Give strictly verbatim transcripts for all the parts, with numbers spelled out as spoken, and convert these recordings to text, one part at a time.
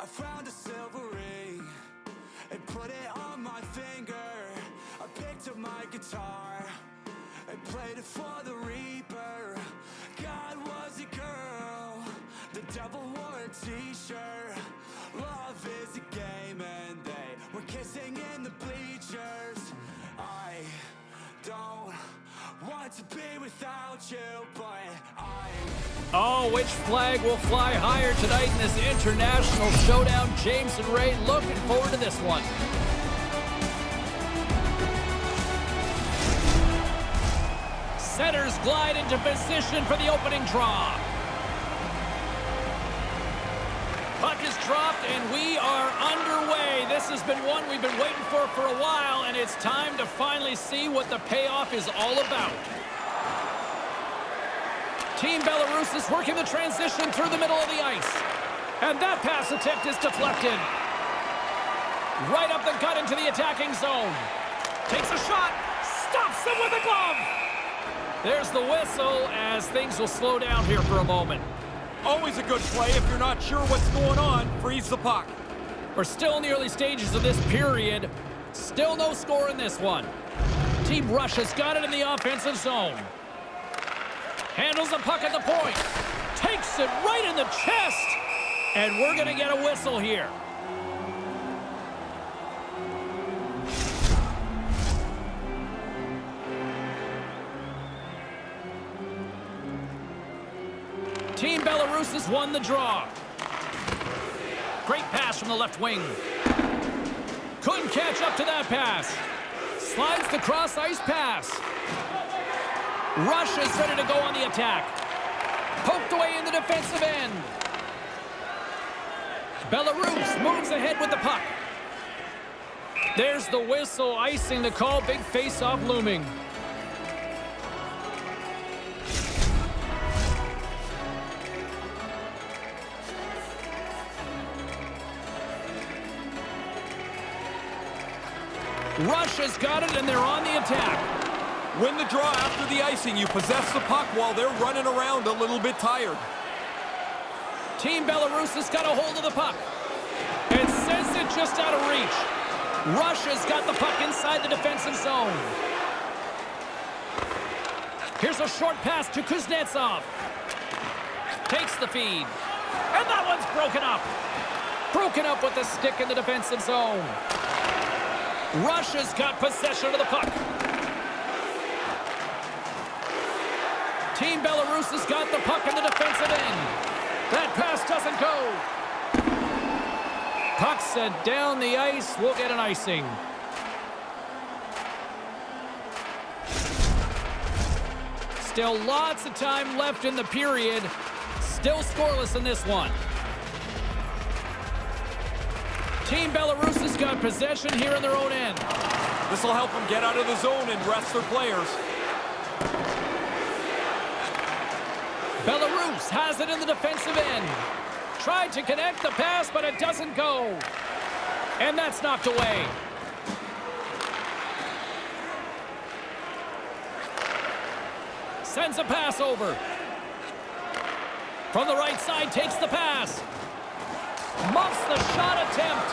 I found a silver ring and put it on my finger. I picked up my guitar and played it for the reaper. God was a girl, the devil wore a t-shirt. Love is a game and they were kissing in the bleachers. I don't want to be without you, but I... Oh, which flag will fly higher tonight in this international showdown? James and Ray looking forward to this one. Setters glide into position for the opening draw. Puck is dropped and we are underway. This has been one we've been waiting for for a while, and it's time to finally see what the payoff is all about. Team Belarus is working the transition through the middle of the ice. And that pass attempt is deflected. Right up the gut into the attacking zone. Takes a shot. Stops him with a glove. There's the whistle as things will slow down here for a moment. Always a good play if you're not sure what's going on. Freeze the puck. We're still in the early stages of this period. Still no score in this one. Team Russia's got it in the offensive zone. Handles the puck at the point. Takes it right in the chest. And we're going to get a whistle here. Team Belarus has won the draw. Great pass from the left wing. Couldn't catch up to that pass. Slides the cross-ice pass. Russia's ready to go on the attack. Poked away in the defensive end. Belarus moves ahead with the puck. There's the whistle, icing the call. Big face-off looming. Russia's got it, and they're on the attack. Win the draw after the icing. You possess the puck while they're running around a little bit tired. Team Belarus has got a hold of the puck and sends it just out of reach. Russia's got the puck inside the defensive zone. Here's a short pass to Kuznetsov. Takes the feed. And that one's broken up. Broken up with the stick in the defensive zone. Russia's got possession of the puck. Team Belarus has got the puck in the defensive end. That pass doesn't go. Puck sent down the ice. We'll get an icing. Still lots of time left in the period. Still scoreless in this one. Team Belarus has got possession here in their own end. This will help them get out of the zone and rest their players. Belarus has it in the defensive end. Tried to connect the pass, but it doesn't go. And that's knocked away. Sends a pass over. From the right side, takes the pass. Muffs the shot attempt.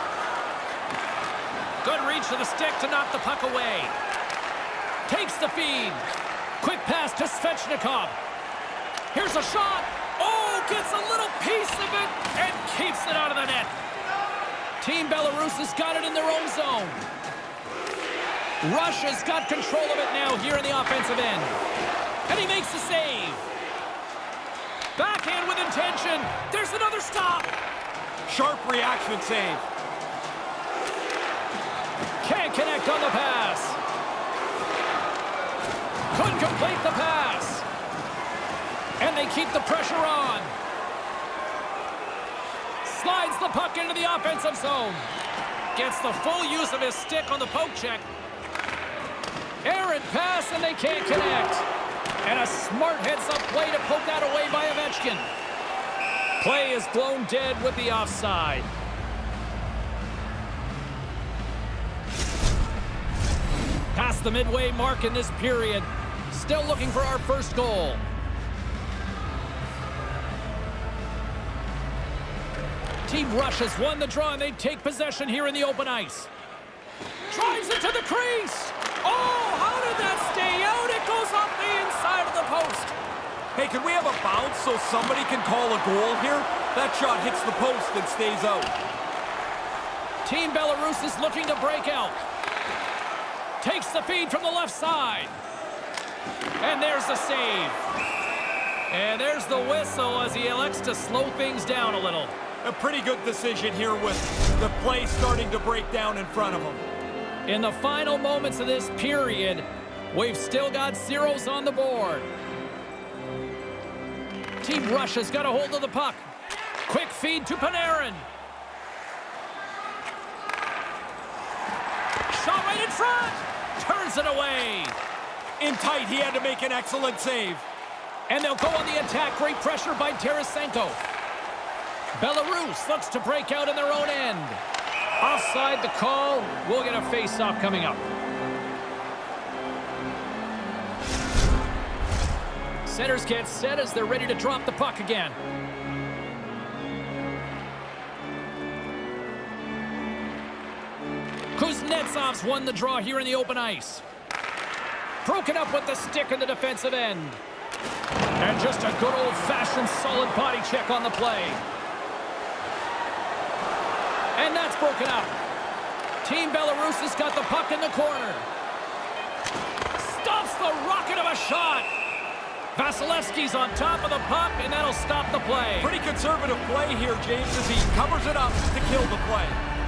Good reach to the stick to knock the puck away. Takes the feed. Quick pass to Svechnikov. Here's a shot. Oh, gets a little piece of it and keeps it out of the net. Team Belarus has got it in their own zone. Russia's got control of it now here in the offensive end. And he makes the save. Backhand with intention. There's another stop. Sharp reaction save. Can't connect on the pass. Couldn't complete the pass. And they keep the pressure on. Slides the puck into the offensive zone. Gets the full use of his stick on the poke check. Errant pass, and they can't connect. And a smart heads-up play to poke that away by Ovechkin. Play is blown dead with the offside. Past the midway mark in this period. Still looking for our first goal. Team Rush has won the draw, and they take possession here in the open ice. Drives it to the crease. Oh, how did that stay out? It goes off the inside of the post. Hey, can we have a bounce so somebody can call a goal here? That shot hits the post and stays out. Team Belarus is looking to break out. Takes the feed from the left side. And there's the save. And there's the whistle as he elects to slow things down a little. A pretty good decision here with the play starting to break down in front of him. In the final moments of this period, we've still got zeros on the board. Team Russia's got a hold of the puck. Quick feed to Panarin. Shot right in front. Turns it away. In tight, he had to make an excellent save. And they'll go on the attack. Great pressure by Tarasenko. Belarus looks to break out in their own end. Offside the call. We'll get a face-off coming up. Centers get set as they're ready to drop the puck again. Kuznetsov's won the draw here in the open ice. Broken up with the stick in the defensive end. And just a good old-fashioned solid body check on the play. And that's broken up. Team Belarus has got the puck in the corner. Stops the rocket of a shot. Vasilevsky's on top of the puck, and that'll stop the play. Pretty conservative play here, James, as he covers it up to kill the play.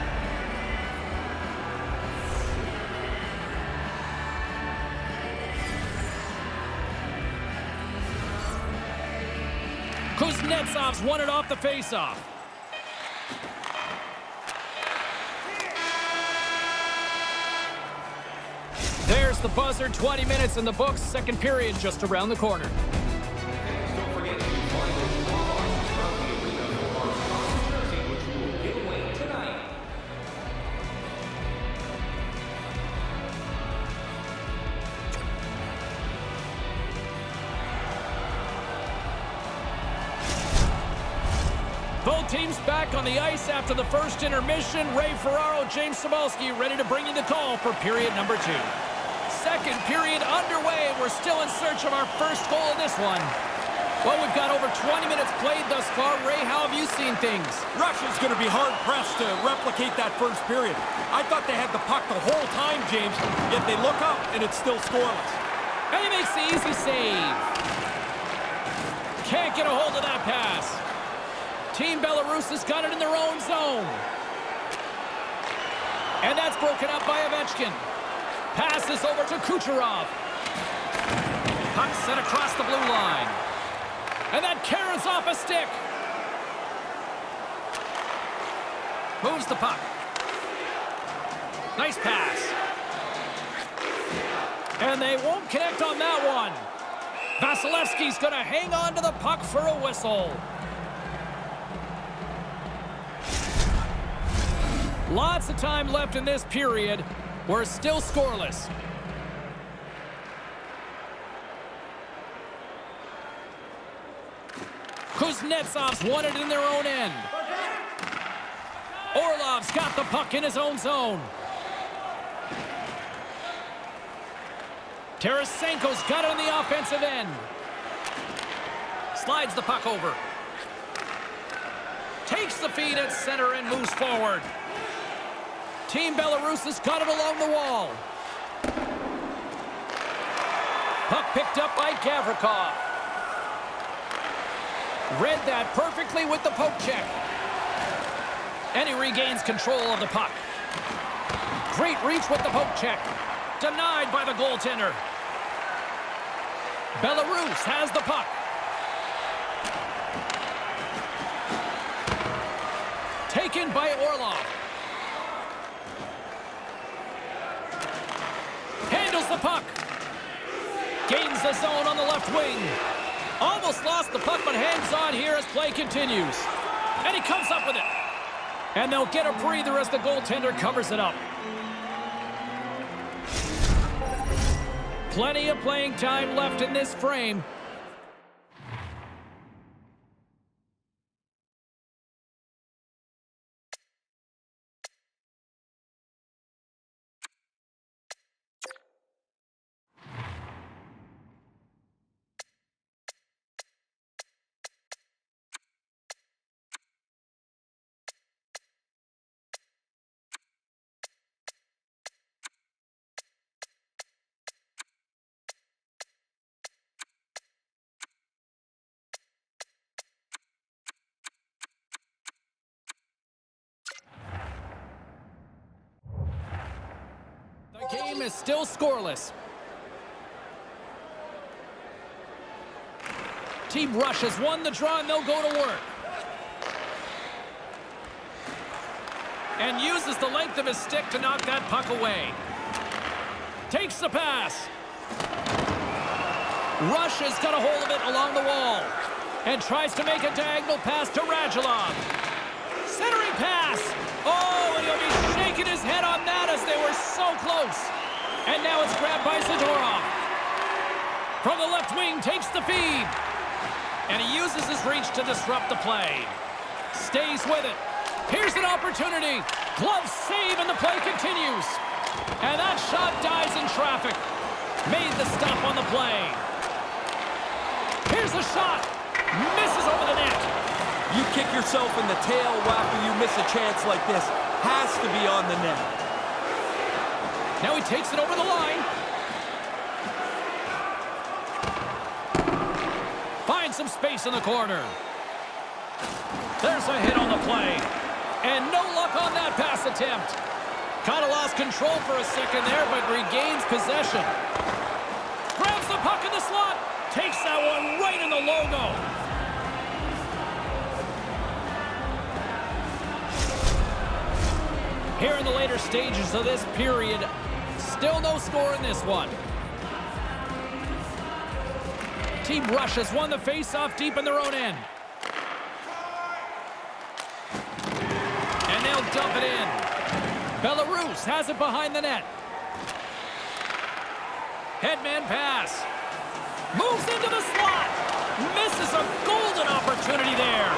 Kuznetsov's won it off the faceoff. There's the buzzer. twenty minutes in the books. Second period just around the corner. Don't forget to find the Walmart from the arena for our jersey, which we will give away tonight. Both teams back on the ice after the first intermission. Ray Ferraro, James Cybulski ready to bring you the call for period number two. Second period underway. We're still in search of our first goal of this one. Well, we've got over twenty minutes played thus far. Ray, how have you seen things? Russia's going to be hard-pressed to replicate that first period. I thought they had the puck the whole time, James, yet they look up and it's still scoreless. And he makes the easy save. Can't get a hold of that pass. Team Belarus has got it in their own zone. And that's broken up by Ovechkin. Passes over to Kucherov. Puck sent across the blue line. And that carries off a stick. Moves the puck. Nice pass. And they won't connect on that one. Vasilevsky's going to hang on to the puck for a whistle. Lots of time left in this period. We're still scoreless. Kuznetsov's won it in their own end. Orlov's got the puck in his own zone. Tarasenko's got it on the offensive end. Slides the puck over. Takes the feed at center and moves forward. Team Belarus has got it along the wall. Puck picked up by Gavrikov. Read that perfectly with the poke check. And he regains control of the puck. Great reach with the poke check. Denied by the goaltender. Belarus has the puck. Taken by Orlov. Handles the puck. Gains the zone on the left wing. Almost lost the puck, but hangs on here as play continues. And he comes up with it. And they'll get a breather as the goaltender covers it up. Plenty of playing time left in this frame. Game is still scoreless. Team Rush has won the draw, and they'll go to work. And uses the length of his stick to knock that puck away. Takes the pass. Rush has got a hold of it along the wall. And tries to make a diagonal pass to Radulov. Centering pass. Oh, and he'll be shaking his head on that as they were so close. And now it's grabbed by Zadorov. From the left wing, takes the feed. And he uses his reach to disrupt the play. Stays with it. Here's an opportunity. Glove save, and the play continues. And that shot dies in traffic. Made the stop on the play. Here's the shot. Misses over the net. You kick yourself in the tail after you miss a chance like this. Has to be on the net. Now he takes it over the line. Finds some space in the corner. There's a hit on the play. And no luck on that pass attempt. Kind of lost control for a second there, but regains possession. Grabs the puck in the slot. Takes that one right in the logo. Here in the later stages of this period, still no score in this one. Team Rush has won the face-off deep in their own end. And they'll dump it in. Belarus has it behind the net. Headman pass. Moves into the slot. Misses a golden opportunity there.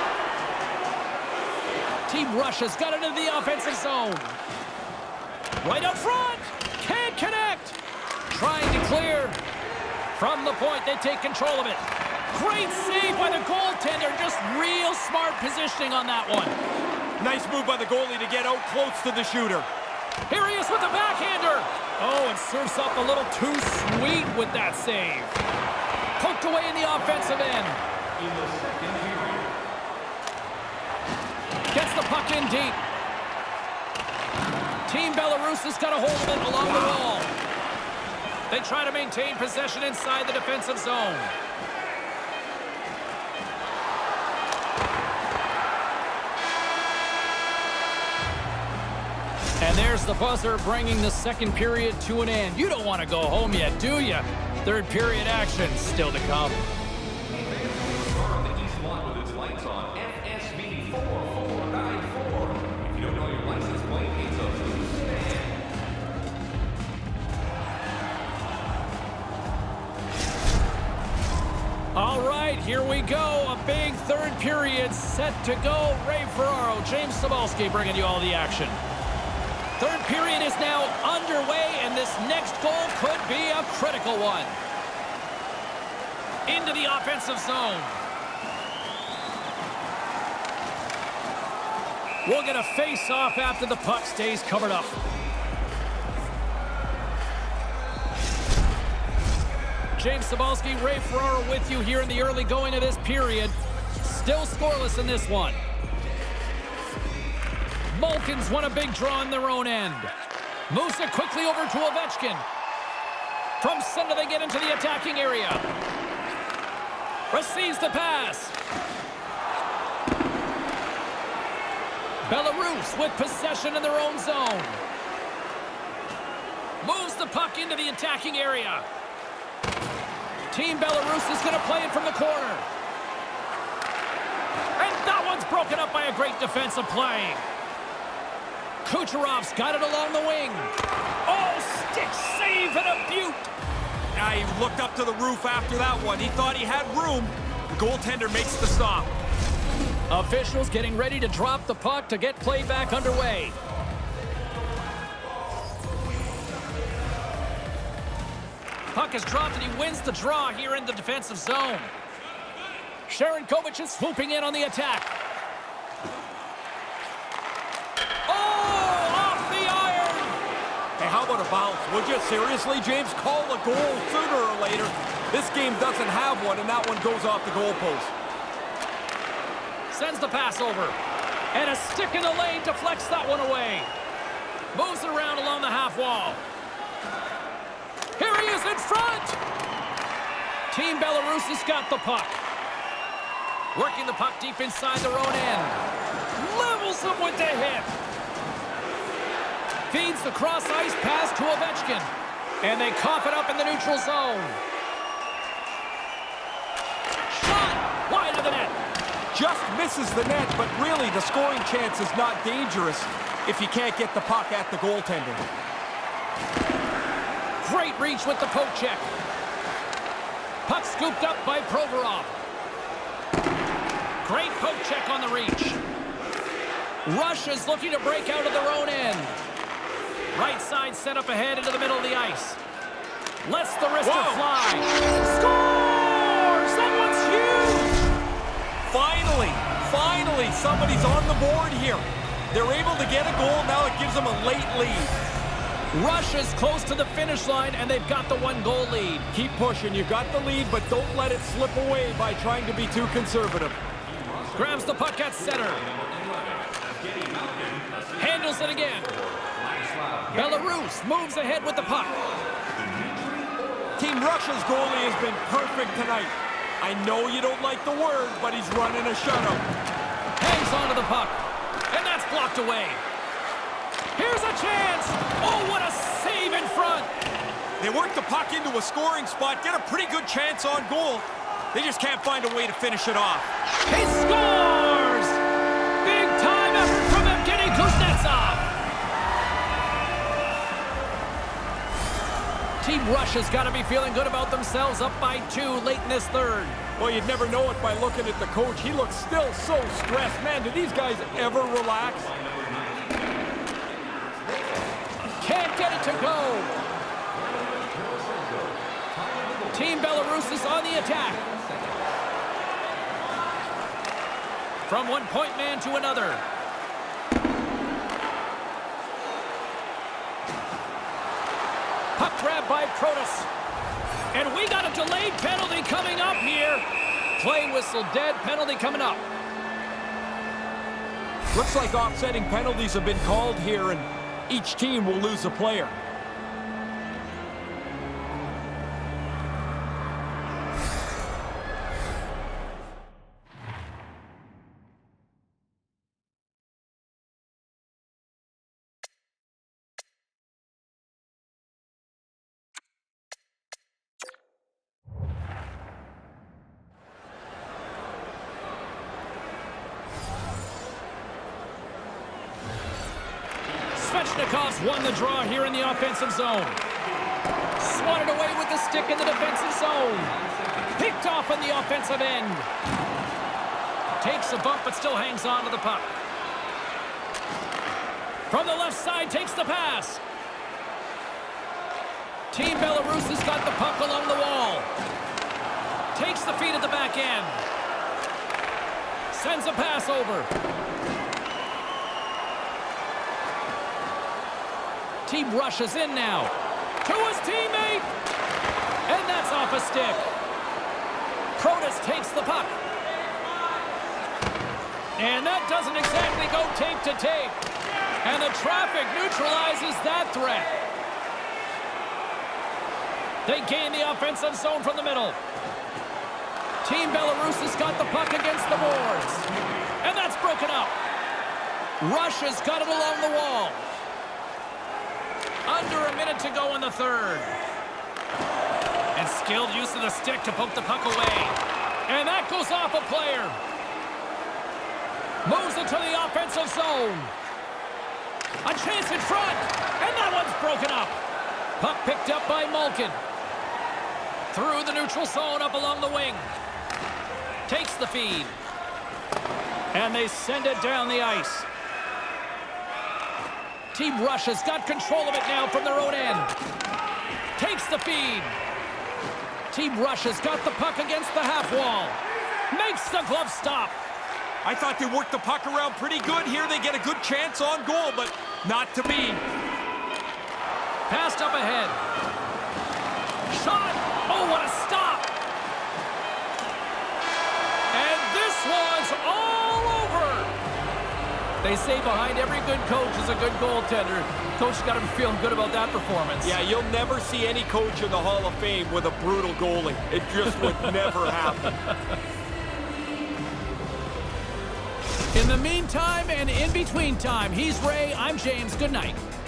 Team Rush has got it into the offensive zone. Right up front. Can't connect. Trying to clear. From the point, they take control of it. Great save by the goaltender. Just real smart positioning on that one. Nice move by the goalie to get out close to the shooter. Here he is with the backhander. Oh, and surfs up a little too sweet with that save. Poked away in the offensive end. Gets the puck in deep. Team Belarus has got a hold of it along the wall. They try to maintain possession inside the defensive zone. And there's the buzzer, bringing the second period to an end. You don't want to go home yet, do you? Third period action still to come. From the East Lot with its lights on, F S V four four nine four. If you don't know your license plate, it's a loose stand. All right, here we go. A big third period set to go. Ray Ferraro, James Cybulski bringing you all the action. Third period is now underway, and this next goal could be a critical one. Into the offensive zone. We'll get a face-off after the puck stays covered up. James Cybulski, Ray Ferraro with you here in the early going of this period. Still scoreless in this one. Malkin's won a big draw in their own end. Moves it quickly over to Ovechkin. From center, they get into the attacking area. Receives the pass. Belarus with possession in their own zone. Moves the puck into the attacking area. Team Belarus is going to play it from the corner. And that one's broken up by a great defensive play. Kucherov's got it along the wing. Oh, stick save and a beaut. Now he looked up to the roof after that one. He thought he had room. The goaltender makes the stop. Officials getting ready to drop the puck to get play back underway. Puck is dropped and he wins the draw here in the defensive zone. Sharangovich is swooping in on the attack. How about a bounce? Would you seriously, James? Call a goal sooner or later. This game doesn't have one, and that one goes off the goalpost. Sends the pass over. And a stick in the lane deflects that one away. Moves it around along the half wall. is in front! Team Belarus has got the puck. Working the puck deep inside their own end. Levels them with the hip. Feeds the cross-ice pass to Ovechkin. And they cough it up in the neutral zone. Shot! Wide of the net. Just misses the net, but really the scoring chance is not dangerous if you can't get the puck at the goaltender. Great reach with the poke check. Puck scooped up by Provorov. Great poke check on the reach. Russia's looking to break out of their own end. Right side set up ahead into the middle of the ice. Lets the wrister Whoa. fly. Scores! That one's huge! Finally, finally, somebody's on the board here. They're able to get a goal. Now it gives them a late lead. Russia's close to the finish line, and they've got the one-goal lead. Keep pushing. You got the lead, but don't let it slip away by trying to be too conservative. Grabs the puck at center. Handles it again. Belarus moves ahead with the puck. Team Russia's goalie has been perfect tonight. I know you don't like the word, but he's running a shutout. Hangs onto the puck, and that's blocked away. Here's a chance. Oh, what a save in front. They work the puck into a scoring spot, get a pretty good chance on goal. They just can't find a way to finish it off. He scores! Big time effort from Evgeny Kuznetsov. Team Russia's got to be feeling good about themselves, up by two late in this third. Well, you'd never know it by looking at the coach. He looks still so stressed. Man, do these guys ever relax? Can't get it to go. Team Belarus is on the attack. From one point man to another. Puck grab by Protas. And we got a delayed penalty coming up here. Play whistle dead, penalty coming up. Looks like offsetting penalties have been called here, and each team will lose a player. Svechnikov's won the draw here in the offensive zone. Swatted away with the stick in the defensive zone. Picked off on the offensive end. Takes a bump but still hangs on to the puck. From the left side, takes the pass. Team Belarus has got the puck along the wall. Takes the feed at the back end. Sends a pass over. Team Russia's in now. To his teammate! And that's off a stick. Protas takes the puck. And that doesn't exactly go tape to tape. And the traffic neutralizes that threat. They gain the offensive zone from the middle. Team Belarus has got the puck against the boards. And that's broken up. Russia's got it along the wall. Under a minute to go in the third. And skilled use of the stick to poke the puck away. And that goes off a player. Moves into the offensive zone. A chance in front. And that one's broken up. Puck picked up by Malkin. Through the neutral zone up along the wing. Takes the feed. And they send it down the ice. Team Russia's got control of it now from their own end. Takes the feed. Team Russia's got the puck against the half wall. Makes the glove stop. I thought they worked the puck around pretty good here. They get a good chance on goal, but not to be. Passed up ahead. Shot. Oh, what a stop. And this one's all over. They say behind every good coach is a good goaltender. Coach got to be feeling good about that performance. Yeah, you'll never see any coach in the Hall of Fame with a brutal goalie. It just would never happen. In the meantime and in between time, he's Ray, I'm James. Good night.